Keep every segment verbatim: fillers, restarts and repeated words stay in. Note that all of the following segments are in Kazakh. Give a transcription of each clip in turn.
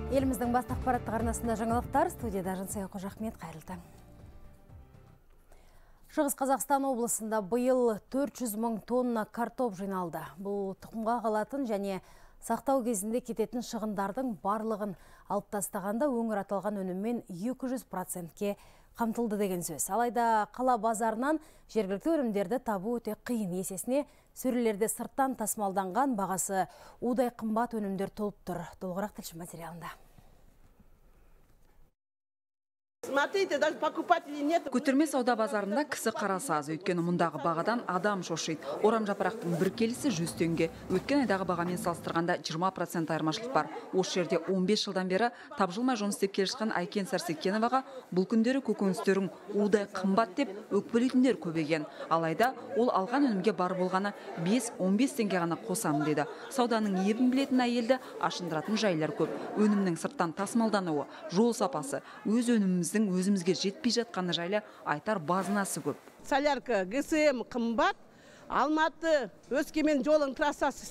Еліміздің басты ақпараттық арнасында жаңалықтар, студияда Жансая Қожахмет, қайырлы таң. Шығыс Қазақстан облысында биыл төрт жүз мың тонна картоп жиналды. Бұл тұқымға қалатын және сақтау кезінде кететін шығындардың барлығын алып тастағанда өңір аталған өніммен екі жүз процентке қамтылды деген сөз. Алайда қала базарынан жергілікті өнімдерді табу өте қиын. Есесіне сөрелерде сырттан тасымалданған бағасы удай қымбат өнімдер толып тұр. Толығырақ тілші материалында. Көтерме сауда базарында кісі қарасы аз, өйткені мұндағы бағадан адам шошиды. Орам жапырақтың бір келісі жүз теңге. Өткен айдағы бағамен салыстырғанда жиырма процент айырмашылық бар. Осы жерде он бес жылдан бері тапжылмай жұмыс істеп келе жатқан Айкен Сарсекеноваға бұл күндері көкөністерің удай қымбат деп өкпелейтіндер көбейген. Алайда ол алған өнімге бар болғаны бес он бес теңге ғана қосамын деді. Сауданың ебін білетін әйелді ашындыратын жайлар көп. Өнімнің сырттан тасымалдануы, жол сапасы, өз өніміміздің өзімізге жетпей жатқаны жайлы айтар базынасы көп. Солярка, ГСМ қымбат, Алматы, Өскемен жолың трассасы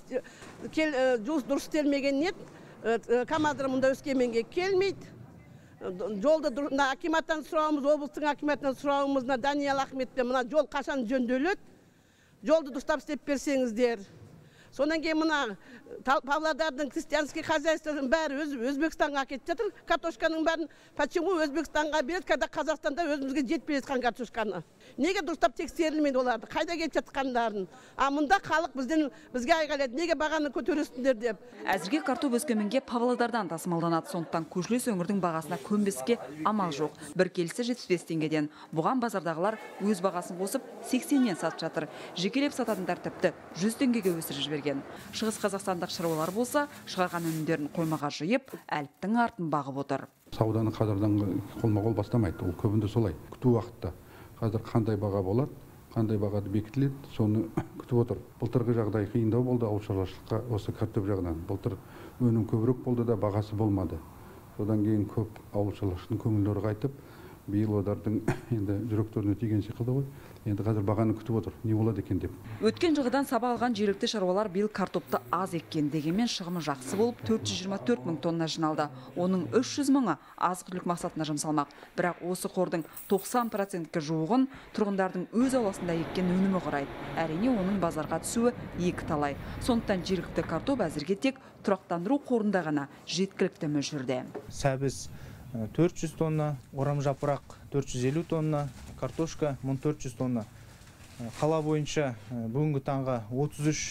дұрыс істелмеген нет, КамАЗдар мұнда Өскеменге келмейді. Жолды акиматтан сұрауымыз, облыстың акиматтан сұрауымыз, Даниял Ахметтен мына жол қашан жөнделеді, жолды дұрыстап істеп берсеңіздер. Сонан кейін мына Павлодардың крестьянский хозяйствоның бәрі Өзбекстанға кетіп жатыр. Картошканың бәрін почему Өзбекстанға береді, когда Қазақстанда өзімізге жетпей жатқан картошканы. Неге дұрыстап тексерілмейді оларды? Қайда кетіп жатқандарын? А мұнда халық бізден бізге айғайлайды, неге бағаны көтересіңдер деп. Әзірге картоп Өскеменге Павлодардан тасымалданады, сондықтан көршілес өңірдің бағасына көнбеске амал жоқ. Бір келісі жетпіс бес теңгеден. Бұған базардағылар өз бағасын қосып сексеннен сатып жатыр. Жекелеп сататындар тіпті жүз теңгеге өсіріп жіберген. Шығыс Қазақстандық шаруалар болса, шығарған өнімдерін қоймаға жиып, әліптің артын бағып отыр. Сауданы қазірдан қолма-қол бастамайды, ол көбінде солай. Күту уақытта қазір қандай баға болады, қандай бағада бекітіледі, соны күтіп отыр. Былтырғы жағдай қиындау болды ауыл шаруашылыққа осы картоп жағынан. Былтыр өнім көбірек болды да бағасы болмады. Содан кейін көп ауыл шаруашылықтың көңілдері қайтып, биыл олардың енді жүректеріне тиген секілді ғой. Енді қазір бағаны күтіп отыр, не болады екен деп. Өткен жылғыдан сабақ алған жергілікті шаруалар биыл картопты аз еккен, дегенмен шығымы жақсы болып төрт жүз жиырма төрт мың тонна жиналды. Оның үш жүз мыңы азық-түлік мақсатына жұмсалмақ. Бірақ осы қордың тоқсан процентке жуығын тұрғындардың өз ауласында еккен өнімі құрайды. Әрине оның базарға түсуі екі талай. Сондықтан жергілікті картоп әзірге тек тұрақтандыру қорында ғана жеткілікті мөлшерде. Сәбіз төрт жүз тонна, орам жапырақ төрт жүз елу тонна, картошка мың төрт жүз тонна. Қала бойынша бүгінгі таңға отыз үш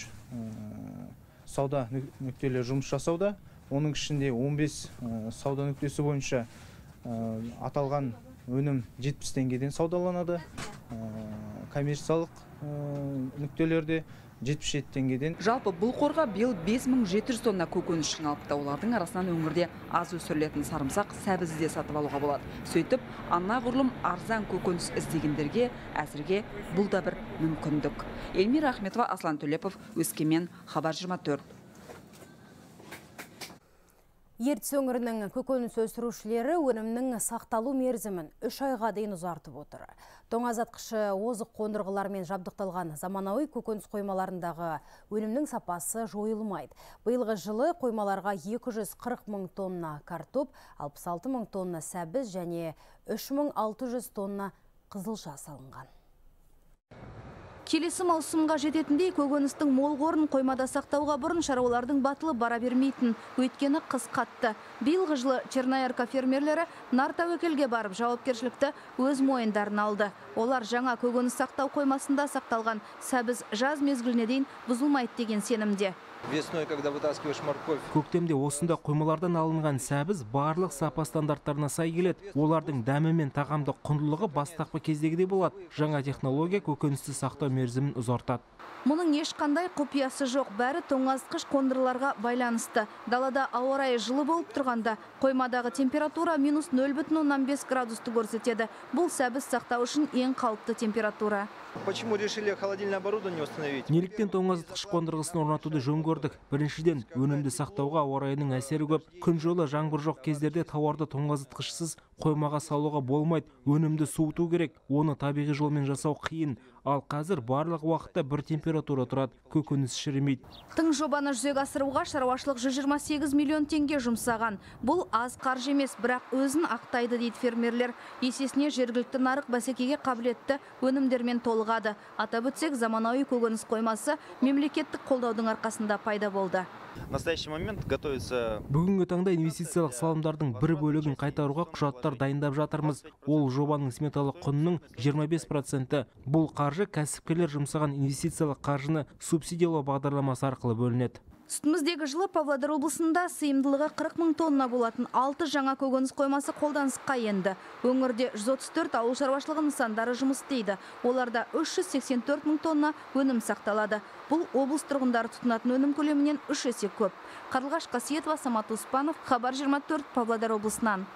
сауда нүктелері жұмыс жасауда. Оның ішінде он бес сауда нүктесі бойынша аталған өнім жетпіс теңгеден саудаланады. Коммерциялық нүктелерде жетпіс жеті теңгеден. Жалпы бұл қорға биыл бес мың жеті жүз тонна көкөніс жиналыпты. Олардың арасынан өңірде аз өсірілетін сарымсақ, сәбізді де сатып алуға болады. Сөйтіп, анағұрлым арзан көкөніс іздегендерге әзірге бұл да бір мүмкіндік. Эльмира Ахметова, Аслан Төлепов, Өскемен, Хабар жиырма төрт. Ертіс өңірінің көкөніс өсірушілері өнімнің сақталу мерзімін үш айға дейін ұзартып отыр. Тоңазытқышы озық қондырғылармен жабдықталған заманауи көкөніс қоймаларындағы өнімнің сапасы жойылмайды. Биылғы жылы қоймаларға екі жүз қырық мың тонна картоп, алпыс алты мың тонна сәбіз және үш мың алты жүз тонна қызылша салынған. Келесі маусымға жететіндей көкөністің мол қорын қоймада сақтауға бұрын шаруалардың батылы бара бермейтін, өйткені қыс қатты. Биылғы жылы Черноярка фермерлері нар тәуекелге барып жауапкершілікті өз мойындарына алды. Олар жаңа көкөніс сақтау қоймасында сақталған сәбіз жаз мезгіліне дейін бұзылмайды деген сенімде. Весной, когда вытаскиваешь морковь. Көктемде осында қоймалардан алынған сәбіз барлық сапа стандарттарына сай келеді. Олардың дәмі мен тағамдық құндылығы бастапқы кездегідей болады. Жаңа технология көкөністі сақтау мерзімін ұзартады. Мұның ешқандай құпиясы жоқ, бәрі тоңазытқыш қондырғыларға байланысты. Далада ауа райы жылы болып тұрғанда қоймадағы температура минус нөл бүтін оннан бес градусты көрсетеді. Бұл сәбіз сақтау үшін ең қалыпты температура. Почему решили холодильное оборудование установить? Неліктен тоңазытқыш қондырғысын орнатуды жөн көрдік? Біріншіден, өнімді сақтауға ауа райының әсері көп. Күн жылы жаңбыр жоқ кездерде тауарды тоңазытқышсыз қоймаға салуға болмайды. Өнімді суыту керек. Оны табиғи жолмен жасау қиын. ал қазір барлық уақытта бір температура тұрады, көкөніс шірімейді. Тың жобаны жүзеге асыруға шаруашылық жүз жиырма сегіз миллион теңге жұмсаған. Бұл аз қаржы емес, бірақ өзін ақтайды дейді фермерлер. Есесіне жергілікті нарық бәсекеге қабілетті өнімдермен толығады. Атап өтсек, заманауи көкөніс қоймасы мемлекеттік қолдаудың арқасында пайда болды. В настоящий момент готовится... Бүгінгі таңда инвестициялық салымдардың бір бөлігін қайтаруға құжаттар дайындап жатырмыз. Ол жобаның сметалық құнының жиырма бес проценті. Бұл қаржы кәсіпкерлер жұмсаған инвестициялық қаржыны субсидиялау бағдарламасы арқылы бөлінеді. Үстіміздегі жылы Павлодар облысында сыйымдылығы қырық мың тонна болатын алты жаңа көкөніс қоймасы қолданысқа енді. Өңірде жүз отыз төрт ауыл шаруашылығы нысандары жұмыс істейді. Оларда үш жүз сексен төрт мың тонна өнім сақталады. Бұл облыс тұрғындары тұтынатын өнім көлемінен үш есе көп. Қарлығаш Қасиетова, Самат Успанов, Хабар жиырма төрт, Павлодар облысынан.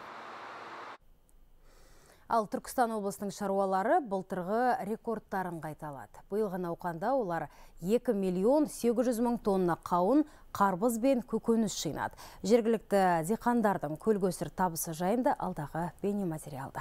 Ал Түркістан облысының шаруалары былтырғы рекордтарын қайталады. Биылғы науқанда олар екі миллион сегіз жүз мың тонна қауын, қарбыз бен көкөніс жинады. Жергілікті диқандардың көлгөсір табысы жайында алдағы бейнематериалда.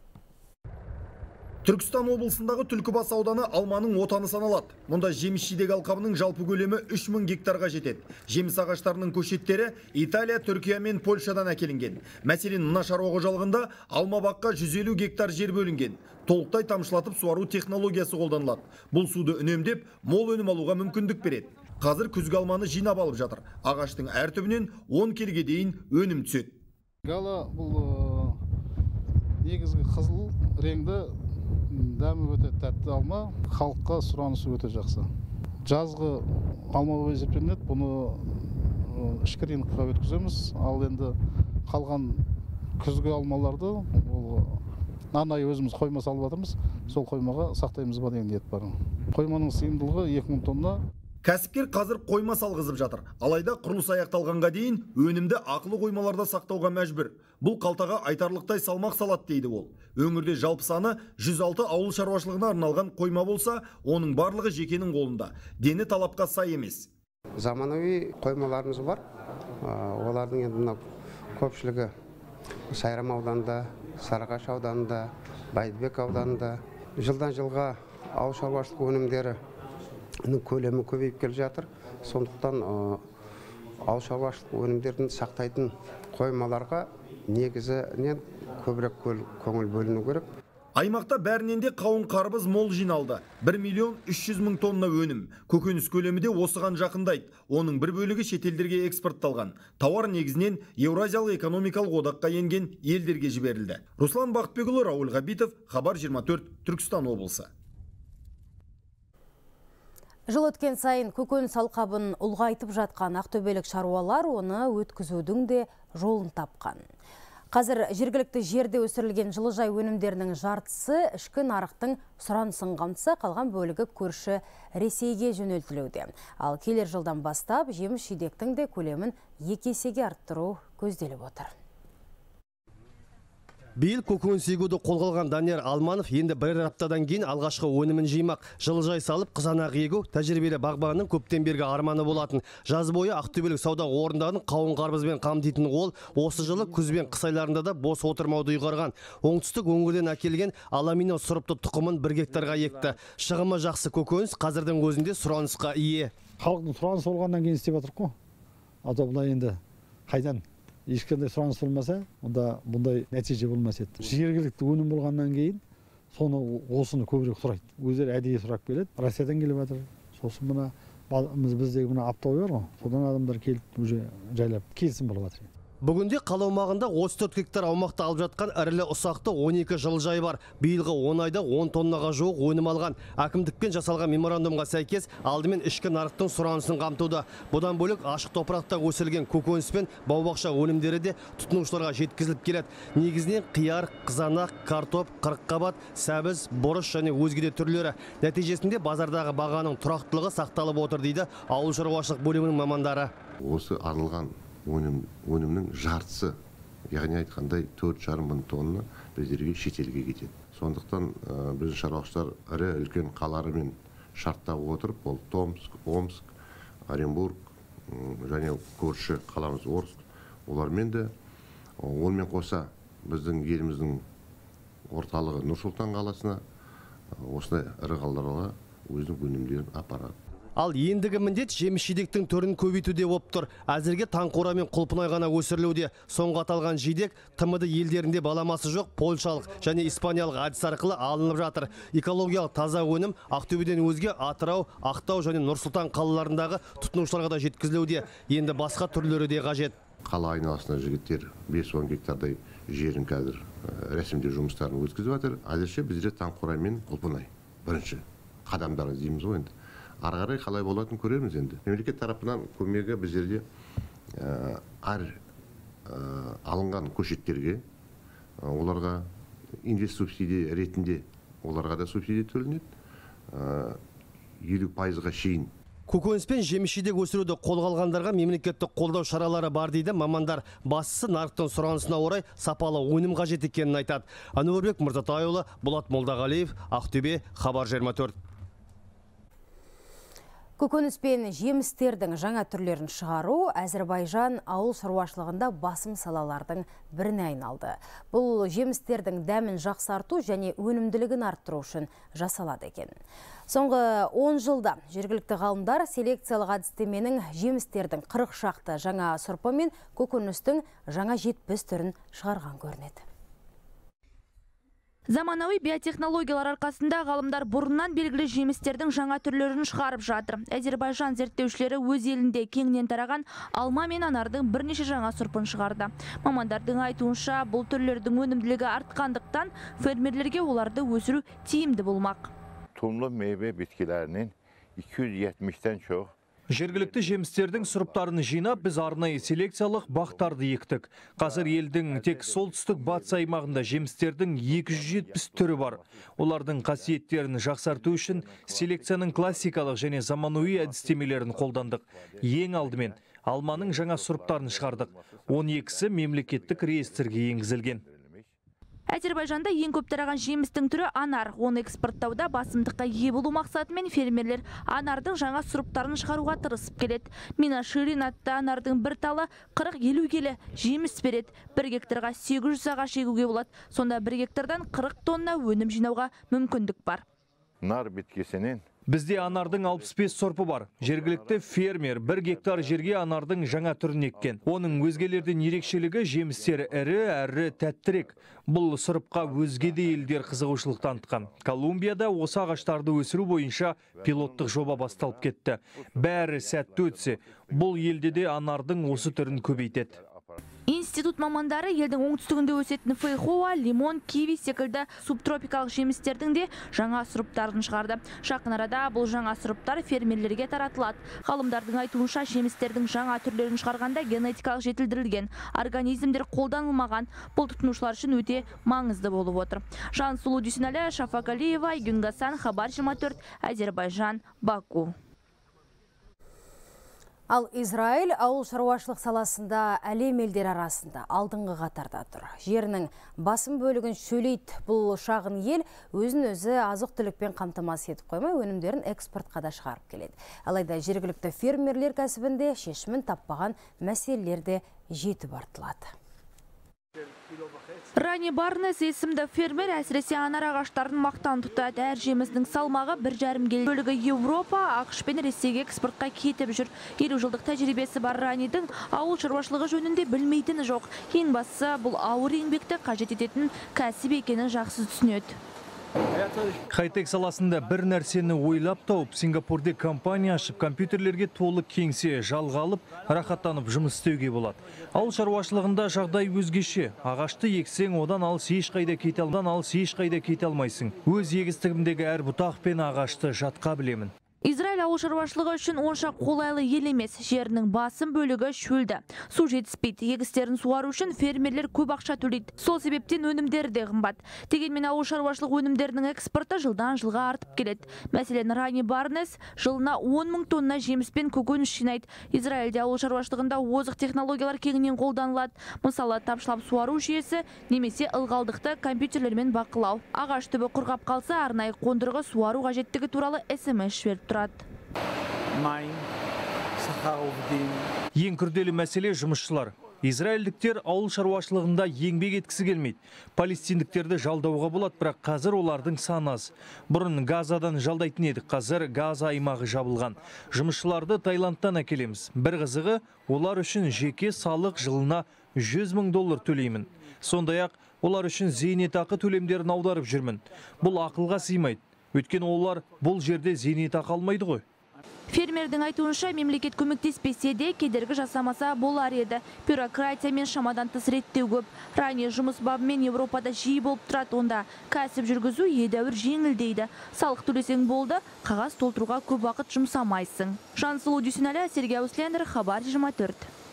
Түркістан облысындағы Түлкібас ауданы алманың отаны саналады. Мұнда жеміс-жидек алқабының жалпы көлемі үш мың гектарға жетеді. Жеміс ағаштарының көшеттері Италия, Түркия мен Польшадан әкелінген. Мәселен, мына шаруа қожалығында алма баққа жүз елу гектар жер бөлінген. Толықтай тамшылатып суару технологиясы қолданылады. Бұл суды үнемдеп, мол өнім алуға мүмкіндік береді. Қазір күзгі алманы жинап алып жатыр. Ағаштың әр түбінен он келіге дейін өнім түседі. Гала бұл негізгі қызыл реңді дәмі өте тәтті алма, халыққа сұранысы өте жақсы. Жазғы алма болып есептелінеді, бұны ішкі рынокқа өткіземіз. Ал енді қалған күзгі алмаларды арнайы өзіміз қойма салып жатырмыз. Сол қоймаға сақтаймыз ба деген ниет бар. Қойманың сыйымдылығы екі мың тонна. Кәсіпкер қазір қойма салғызып жатыр. Алайда құрылыс аяқталғанға дейін өнімді ақылы қоймаларда сақтауға мәжбүр. Бұл қалтаға айтарлықтай салмақ салады дейді ол. Өңірде жалпы саны жүз алты ауыл шаруашылығына арналған қойма болса, оның барлығы жекенің қолында. Дені талапқа сай емес. Заманауи қоймаларымыз бар. Олардың енді көпшілігі Сайрам ауданында, Сарыағаш ауданында, Бәйдібек ауданында. Жылдан жылға ауыл шаруашылық өнімдері көлемі көбейіп келе жатыр. Сондықтан ауыл шаруашылық өнімдерін сақтайтын қоймаларға негізінен көбірек көңіл бөліну керек. Аймақта бәрінен де қауын қарбыз мол жиналды. бір миллион үш жүз мың тонна өнім. Көкөніс көлемі де осыған жақындайды. Оның бір бөлігі шетелдерге экспортталған. Тауар негізінен Еуразиялық экономикалық одаққа енген елдерге жіберілді. Руслан Бақытбекұлы, Рауль Ғабитов, Хабар жиырма төрт, Түркістан облысы. Жыл өткен сайын көкөніс алқабын ұлғайтып жатқан ақтөбелік шаруалар оны өткізудің де жолын тапқан. Қазір жергілікті жерде өсірілген жылыжай өнімдерінің жартысы ішкі нарықтың сұранысын қамтыса, қалған бөлігі көрші Ресейге жөнелтілуде. Ал келер жылдан бастап жеміс жидектің де көлемін екі есеге арттыру көзделіп отыр. Биыл көкөніс егуді қолға алған Данияр Алманов енді бірер аптадан кейін алғашқы өнімін жимақ. Жылыжай салып қызанақ егу тәжірибелі бағбанның көптен бергі арманы болатын. Жаз бойы ақтөбелік сауда орындарын қауын қарбызбен қамтитын ол осы жылы күз бен қыс айларында да бос отырмауды ұйғарған. Оңтүстік өңірден әкелген аламино сұрыпты тұқымын бір гектарға екті. Шығымы жақсы көкөніс қазірдің өзінде сұранысқа ие. Халықтың сұранысы болғаннан кейін істеп жатырмыз ғой. Ата бұлай енді қайдан? Ешқандай сұраныс болмаса, онда бұндай нәтиже болмас еді. Жергілікті өнім болғаннан кейін соны осыны көбірек сұрайды. Өздері әдейі сұрап келеді. Россиядан келіп жатыр. Сосын мына біздегі мына аптауы бар ғой. Содан адамдар келіп уже жайлап келісім болып жатыр. Бүгінде қала аумағында отыз төрт гектар аумақты алып жатқан ірілі ұсақты он екі жылыжай бар. Биылғы он айда он тоннаға жуық өнім алған. Әкімдікпен жасалған меморандумға сәйкес алдымен ішкі нарықтың сұранысын қамтуда. Бұдан бөлек ашық топырақта өсірілген көкөніс пен бау-бақша өнімдері де тұтынушыларға жеткізіліп келеді. Негізінен қияр, қызанақ, картоп, қырыққабат, сәбіз, бұрыш және өзге де түрлері. Нәтижесінде базардағы бағаның тұрақтылығы сақталып отыр дейді ауыл шаруашылық бөлімінің мамандары. Осы арылған өнім, өнімнің жартысы, яғни айтқандай төрт жарым мың тонна біздерге шетелге кетеді. Сондықтан ә, біз шаруашылар ірі үлкен қаларымен шарттап отырып, ол Томск, Омск, Оренбург және көрші қаламыз Орск, олармен де онымен қоса біздің еліміздің орталығы Нұр-Сұлтан қаласына осындай ірі қалаларға өзінің өнімдерін апарады. Ал ендігі міндет жеміс жидектің түрін көбейтуде болып тұр. Әзірге таңқора мен құлпынай ғана өсірілуде. Соңғы аталған жидек тмд елдерінде баламасы жоқ польшалық және испаниялық әдіс арқылы алынып жатыр. Экологиялық таза өнім Ақтөбеден өзге Атырау, Ақтау және Нұр-Сұлтан қалаларындағы тұтынушыларға да жеткізілуде. Енді басқа түрлері де қажет. Қала айналасында жігіттер бес-он гектардай жерін қазір рәсімдеу жұмыстарын өткізіп жатыр. Әзірше бізде таңқора мен құлпынай бірінші қадамдар дейміз ғой енді. Ары қарай қалай болатынын көреміз енді. Мемлекет тарапынан көмегі біздерде әр алынған көшеттерге оларға инвест субсидия ретінде оларға да субсидия төленеді. елу пайызға шейін. Көкөніс пен жеміс жидек өсіруді қолға алғандарға мемлекеттік қолдау шаралары бар дейді мамандар. Бастысы нарықтың сұранысына орай сапалы өнім қажет екенін айтады. Әнуарбек Мырзатайұлы, Болат Молдағалиев, Ақтөбе, Хабар жиырма төрт. Көкөніс пен жемістердің жаңа түрлерін шығару Әзербайжан ауыл шаруашылығында басым салалардың біріне айналды. Бұл жемістердің дәмін жақсарту және өнімділігін арттыру үшін жасалады екен. Соңғы он жылда жергілікті ғалымдар селекциялық әдістеменің жемістердің қырық шақты жаңа сұрпы мен көкөністің жаңа жетпіс түрін шығарған көрінеді. Заманауи биотехнологиялар арқасында ғалымдар бұрыннан белгілі жемістердің жаңа түрлерін шығарып жатыр. Әзербайжан зерттеушілері өз елінде кеңінен тараған алма мен анардың бірнеше жаңа сұрпын шығарды. Мамандардың айтуынша, бұл түрлердің өнімділігі артқандықтан фермерлерге оларды өсіру тиімді болмақ. Тұмлы мейве біткілерінің екі жүз жетпістен çox Жергілікті жемістердің сұрыптарын жинап, біз арнайы селекциялық бақтарды ектік. Қазір елдің тек солтүстік батыс аймағында жемістердің екі жүз жетпіс түрі бар. Олардың қасиеттерін жақсарту үшін селекцияның классикалық және заманауи әдістемелерін қолдандық. Ең алдымен алманың жаңа сұрыптарын шығардық. он екісі мемлекеттік реестрге енгізілген. Әзербайжанда ең көп тараған жемістің түрі анар. Оны экспорттауда басымдыққа ие болу мақсатымен фермерлер анардың жаңа сұрыптарын шығаруға тырысып келеді. Мина Ширин атты анардың бір талы қырық-елу келі жеміс береді. Бір гектарға сегіз жүз ағаш егуге болады. Сонда бір гектардан қырық тонна өнім жинауға мүмкіндік бар. Нар біткесінен Бізде анардың алпыс бес сұрпы бар. Жергілікті фермер бір гектар жерге анардың жаңа түрін еккен. Оның өзгелерден ерекшелігі жемістері ірі, әрі тәттірек. Бұл сұрыпқа өзге де елдер қызығушылық танытқан. Колумбияда осы ағаштарды өсіру бойынша пилоттық жоба басталып кетті. Бәрі сәтті өтсе, бұл елде де анардың осы түрін көбейтеді. Институт мамандары елдің оңтүстігінде өсетін фейхоа, лимон, киви секілді субтропикалық жемістердің де жаңа сұрыптарын шығарды. Жақын арада бұл жаңа сұрыптар фермерлерге таратылады. Ғалымдардың айтуынша жемістердің жаңа түрлерін шығарғанда генетикалық жетілдірілген организмдер қолданылмаған. Бұл тұтынушылар үшін өте маңызды болып отыр. Жансұлу Дүйсенәлі, Шафак Алиева, Гюнгасан, Хабар жиырма төрт, Әзербайжан, Баку. Ал Израиль ауыл шаруашылық саласында әлем елдері арасында алдыңғы қатарда тұр. Жерінің басым бөлігін шөлейді. Бұл шағын ел өзін өзі азық түлікпен қамтамасыз етіп қоймай, өнімдерін экспортқа да шығарып келеді. Алайда жергілікті фермерлер кәсібінде шешімін таппаған мәселелер де жетіп артылады. Рани Барнес есімді фермер әсіресе анар ағаштарын мақтан тұтады. Әр жемісінің салмағы бір жарым келі. Бөлігі Еуропа, ақш пен Ресейге экспортқа кетіп жүр. елу жылдық тәжірибесі бар Ранидің ауыл шаруашылығы жөнінде білмейтіні жоқ. Ең бастысы бұл ауыр еңбекті қажет ететін кәсіп екенін жақсы түсінеді. Хай-тек саласында бір нәрсені ойлап тауып, Сингапурде компания ашып, компьютерлерге толы кеңсе жалға алып, рахаттанып жұмыс істеуге болады. Ауыл шаруашылығында жағдай өзгеше. Ағашты ексең, одан алыс ешқайда кете алмайсың. ешқайда кете алмайсың. Өз егістігімдегі әр бұтақ пен ағашты жатқа білемін. Израиль ауыл шаруашылығы үшін онша қолайлы ел емес. Жерінің басым бөлігі шөлді. Су жетіспейді. Егістерін суару үшін фермерлер көп ақша төлейді. Сол себептен өнімдері де қымбат. Дегенмен ауыл шаруашылық өнімдерінің экспорты жылдан жылға артып келеді. Мәселен, Рани Барнес жылына он мың тонна жеміс пен көкөніс жинайды. Израильде ауыл шаруашылығында озық технологиялар кеңінен қолданылады. Мысалы, тапшылап суару жүйесі немесе ылғалдықты компьютерлермен бақылау. Ағаш түбі құрғап қалса, арнайы қондырғы суару қажеттігі туралы эс эм эс жіберіп тұрады. Ең күрделі мәселе жұмысшылар. Израильдіктер ауыл шаруашылығында еңбек еткісі келмейді. Палестиндіктерді жалдауға болады, бірақ қазір олардың саны аз. Бұрын Газадан жалдайтын едік, қазір Газа аймағы жабылған. Жұмысшыларды Таиландтан әкелеміз. Бір қызығы, олар үшін жеке салық жылына жүз мың доллар төлеймін. Сондай-ақ олар үшін зейнетақы төлемдерін аударып жүрмін. Бұл ақылға сыймайды. Өйткені олар бұл жерде зейнетақы алмайды ғой. Фермердің айтуынша, мемлекет көмектеспесе де кедергі жасамаса болар еді. Бюрократия мен шамадан тыс реттеу көп. Ранее жұмыс бабымен Европада жиі болып тұрады, онда кәсіп жүргізу едәуір жеңілдейді. Салық төлесең болды, қағаз толтыруға көп уақыт жұмсамайсың. Жансұлу Дүйсенәлі, Сергей Ауслендер, Хабар жиырма төрт.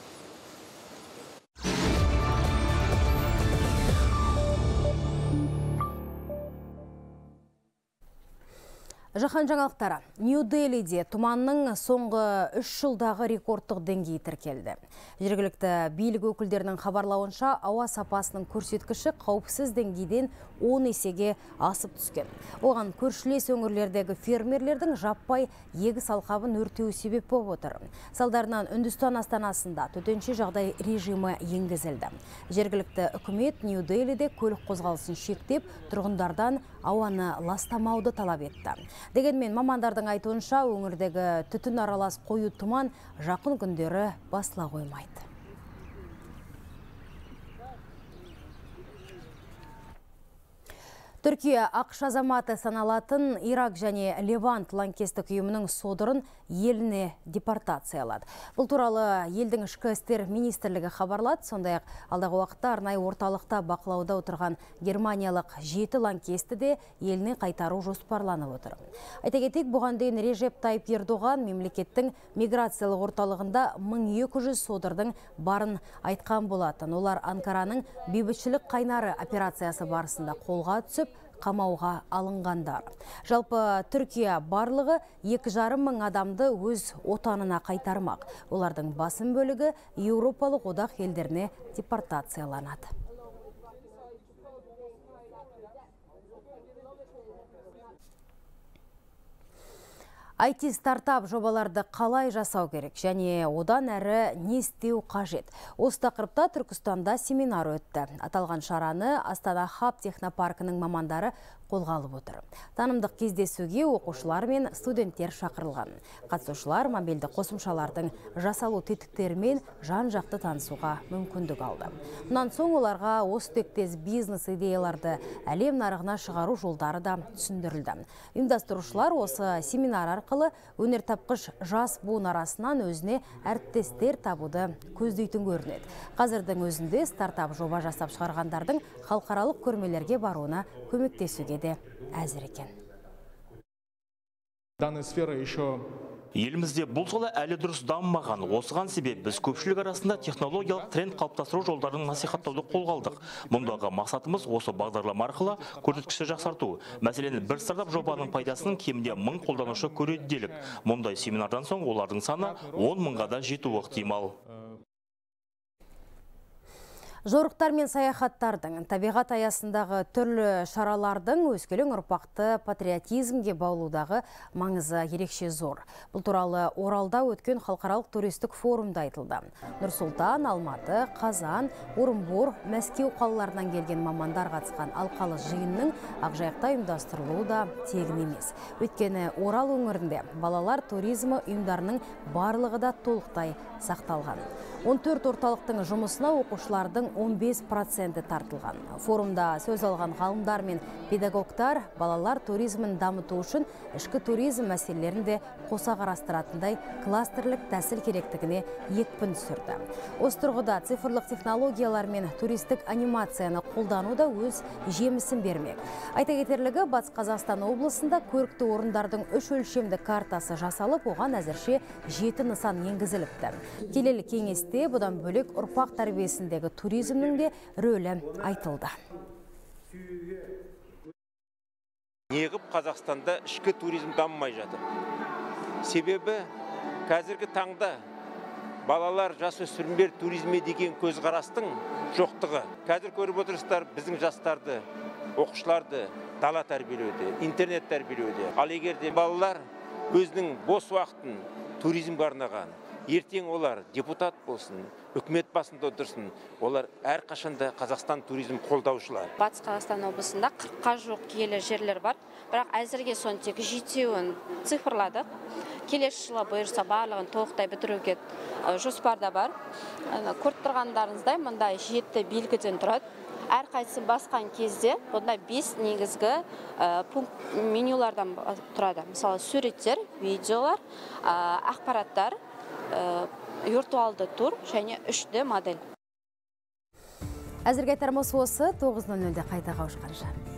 Жаһан жаңалықтары. Нью-Делиде тұманның соңғы үш жылдағы рекордтық деңгейі тіркелді. Жергілікті билік өкілдерінің хабарлауынша, ауа сапасының көрсеткіші қауіпсіз деңгейден он есеге асып түскен. Оған көршілес өңірлердегі фермерлердің жаппай егіс алқабын өртеуі себеп болып отыр. Салдарынан Үндістан астанасында төтенше жағдай режимі енгізілді. Жергілікті үкімет Нью-Делиде көлік қозғалысын шектеп, тұрғындардан ауаны ластамауды талап етті. Дегенмен мамандардың айтуынша, өңірдегі түтін аралас қою тұман жақын күндері басыла қоймайды. Түркия ақш азаматы саналатын Ирак және Левант лаңкестік ұйымының содырын еліне депортациялады. Бұл туралы елдің ішкі істер министрлігі хабарлады. Сондай-ақ алдағы уақытта арнайы орталықта бақылауда отырған германиялық жеті лаңкесті де еліне қайтару жоспарланып отыр. Айта кетейік, бұған дейін Режеп Тайып Ердоған мемлекеттің миграциялық орталығында мың екі жүз содырдың барын айтқан болатын. Олар Анкараның бейбітшілік қайнары операциясы барысында қолға түсіп, қамауға алынғандар. Жалпы Түркия барлығы екі жарым мың адамды өз отанына қайтармақ. Олардың басым бөлігі Еуропалық одақ елдеріне депортацияланады. ай ти стартап жобаларды қалай жасау керек және одан әрі не істеу қажет. Осы тақырыпта Түркістанда семинар өтті. Аталған шараны Астана Хаб технопаркінің мамандары қолға алып отыр. Танымдық кездесуге оқушылар мен студенттер шақырылған. Қатысушылар мобильді қосымшалардың жасалу тетіктерімен жан-жақты танысуға мүмкіндік алды. Мұнан соң оларға осы тектес бизнес идеяларды әлем нарығына шығару жолдары да түсіндірілді. Ұйымдастырушылар осы семинар арқылы өнертапқыш жас буын арасынан өзіне әріптестер табуды көздейтін көрінеді. Қазірдің өзінде стартап жоба жасап шығарғандардың халықаралық көрмелерге баруына көмектесуге де әзір екен. Данная сфера еще Елімізде бұл сала әлі дұрыс дамымаған. Осыған себеп біз көпшілік арасында технологиялық тренд қалыптастыру жолдарын насихаттауды қолға алдық. Мұндағы мақсатымыз осы бағдарлама арқылы көрсеткішті жақсарту. Мәселен, бір стартап жобаның пайдасын кемінде мың қолданушы көреді делік. Мұндай семинардан соң олардың саны он мыңға да жетуі ықтимал. Жорықтар мен саяхаттардың, табиғат аясындағы түрлі шаралардың өскелең ұрпақты патриотизмге баулудағы маңызы ерекше зор. Бұл туралы Оралда өткен халықаралық туристік форумда айтылды. Нұр-Сұлтан, Алматы, Қазан, Орынбор, Мәскеу қалаларынан келген мамандар қатысқан алқалы жиынның Ақжайықта ұйымдастырылуы да тегін емес. Өйткені Орал өңірінде балалар туризмі ұйымдарының барлығы да толықтай сақталған. он төрт орталықтың жұмысына оқушылардың он бес проценті тартылған. Форумда сөз алған ғалымдар мен педагогтар балалар туризмін дамыту үшін ішкі туризм мәселелерінде қоса қарастыратындай кластерлік тәсіл керектігіне екпін түсірді. Осы тұрғыда цифрлық технологиялар мен туристік анимацияны қолдану да өз жемісін бермек. Айта кетерлігі, Батыс Қазақстан облысында көрікті орындардың үш өлшемді картасы жасалып, оған әзірше жеті нысан енгізіліпті. Келелі кеңесте бұдан бөлек ұрпақ тәрбиесіндегі туризмнің де рөлі айтылды. Неғып Қазақстанда ішкі туризм дамымай жатыр? Себебі қазіргі таңда балалар, жасөспірімдер туризмге деген көзқарастың жоқтығы. Қазір көріп отырсыздар, біздің жастарды, оқушыларды дала тәрбиелеуде, интернет тәрбиелеуде. Ал егер де балалар өзінің бос уақытын туризмге арнаған, ертең олар депутат болсын, үкімет басында отырсын, олар әрқашанда Қазақстан туризм қолдаушылар. Батыс Қазақстан облысында қырыққа жуық киелі жерлер бар, бірақ әзірге соның тек жетеуін цифрладық. Келесі жылы бұйырса барлығын толықтай бітіруге жоспарда бар. Көріп тұрғандарыңыздай мындай жеті белгіден тұрады. Әрқайсысын басқан кезде бұнда бес негізгі пункт менюлардан тұрады. Мысалы, суреттер, видеолар, ақпараттар, виртуалды тур және үш дэ модель. Әзірге айтарымыз осы, тоғыз нөл нөлде қайта қауышқанша.